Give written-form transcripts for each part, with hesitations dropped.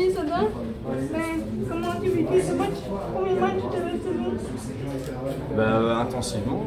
Salut Sada, comment as-tu vécu ce match? Premier match de la saison? Intensivement,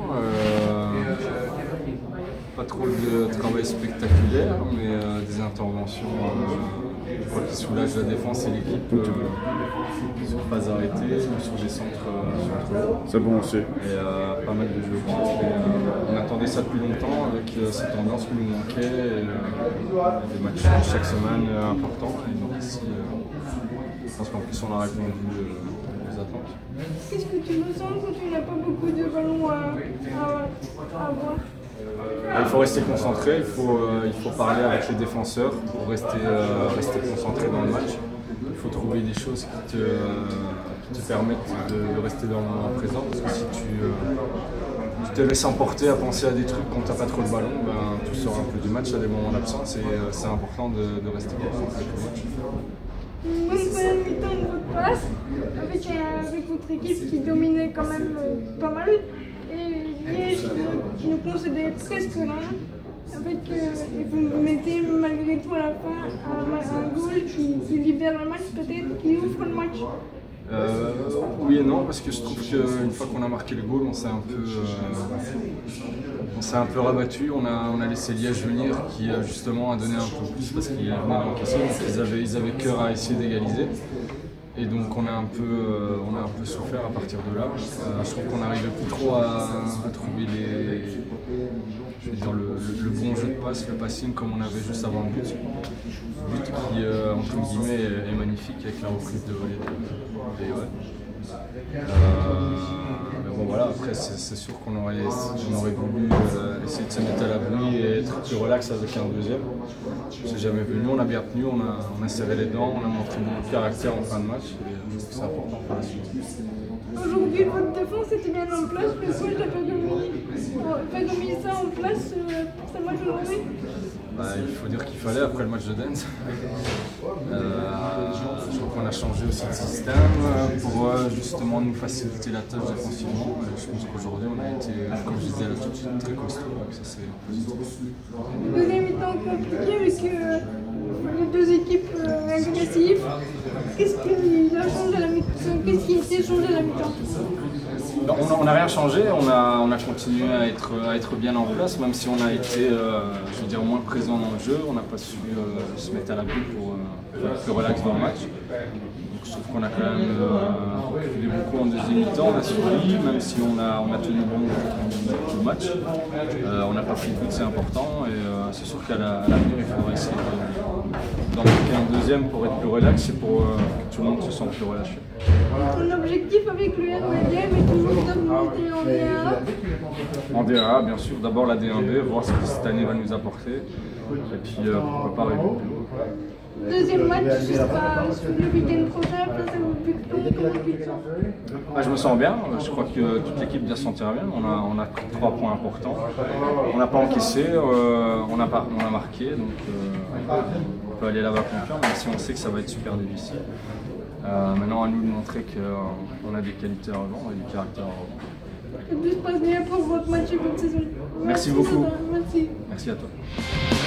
pas trop de travail spectaculaire, mais des interventions qui soulagent la défense et l'équipe sur phase arrêtée, sur des centres. C'est bon aussi. Et pas mal de jeux au pied. On attendait ça depuis longtemps avec cette ambiance qui nous manquait, et, des matchs chaque semaine importants. Et donc ici, je pense qu'en plus on a répondu aux attentes. Qu'est-ce que tu ressens quand tu n'as pas beaucoup de ballons à avoir? Il faut rester concentré, il faut parler avec les défenseurs pour rester concentré dans le match. Il faut trouver des choses qui te permettent de rester dans le moment présent, parce que si tu te laisses emporter à penser à des trucs quand tu n'as pas trop le ballon, tu sors un peu du match à des moments d'absence, et c'est important de rester concentré pour le match. Bonne première mi-temps de votre place, avec votre équipe qui dominait quand même pas mal. Et Liège qui nous concédait presque rien. Et vous mettez malgré tout à la fin un goal qui libère le match, peut-être, qui ouvre le match. Oui et non, parce que je trouve qu'une fois qu'on a marqué le goal, on s'est un peu rabattu. On a laissé Liège venir, qui justement a donné un peu plus parce qu'ils venaient d'encaisser, donc ils avaient cœur à essayer d'égaliser. Et donc on a un peu souffert à partir de là. Je trouve qu'on n'arrivait plus trop à trouver le bon jeu de passe, le passing comme on avait juste avant le but. But qui, entre guillemets, est magnifique avec la reprise de volée de VOL. Mais bon voilà, après c'est sûr qu'on aurait voulu essayer de se mettre à l'abri et être plus relax avec un deuxième. C'est jamais venu, on a bien tenu, on a serré les dents, on a montré beaucoup de caractère en fin de match, et c'est important pour la suite. Aujourd'hui, votre défense était bien en place, le coach a pas mis ça en place pour ce match aujourd'hui? Il faut dire qu'il fallait après le match de Dens. Je crois qu'on a changé aussi de système pour justement nous faciliter la tâche défensivement. Je pense qu'aujourd'hui on a été, comme je disais là tout de suite, très costaud, donc ça c'est positif. Deuxième mi-temps compliqué avec les deux équipes agressives. Qu'est-ce qui a changé à la mi-temps? Qu'est-ce qui a été changé à la mi-temps? On n'a rien changé, on a continué à être bien en place, même si on a été je veux dire, moins présent dans le jeu, on n'a pas su se mettre à l'abri pour être plus relax dans le match. Donc, je trouve qu'on a quand même fait beaucoup en deuxième mi-temps, on a suivi, même si on a tenu bon tout le match. On n'a pas pris de but, c'est important, et c'est sûr qu'à l'avenir il faudra essayer d'en marquer un deuxième pour être plus relax et pour que tout le monde se sente plus relâché. Ton objectif avec le RDM est toujours de monter en D1A? En D1A, bien sûr, d'abord la D1B, voir ce que cette année va nous apporter, et puis pourquoi pas arriver plus haut. Deuxième match, ce sera le week-end prochain face au Bucton. Comment tu te sens? Je me sens bien, je crois que toute l'équipe bien se sentira bien. On a pris 3 points importants, on n'a pas encaissé, on a marqué, donc on peut aller là-bas confiant, même si on sait que ça va être super difficile. Maintenant à nous de montrer qu'on a des qualités à revendre et du caractère à revendre. Que tout se passe bien pour votre match et votre saison. Merci beaucoup. Merci. Merci à toi.